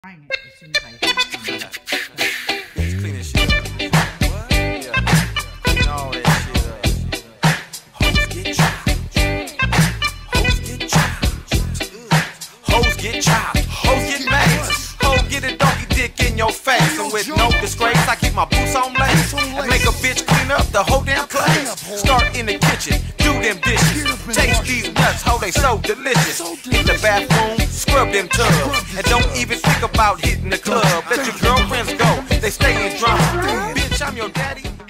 trying it as soon as I hear it. Bitch, clean this shit up. What? Yeah. Clean all that shit up. Hoes get chopped. Hoes get chopped. Hoes get chopped. Hoes get made. Hoes get a donkey dick in your face. And with no disgrace, I keep my boots on lace. And make a bitch clean up the whole damn place. Start in the kitchen, do them dishes. Taste these nuts, ho, they so delicious. Hit the bathroom, scrub them tubs. And don't even think about hitting the club. Let your girlfriends go, they stay in drama. Bitch, I'm your daddy.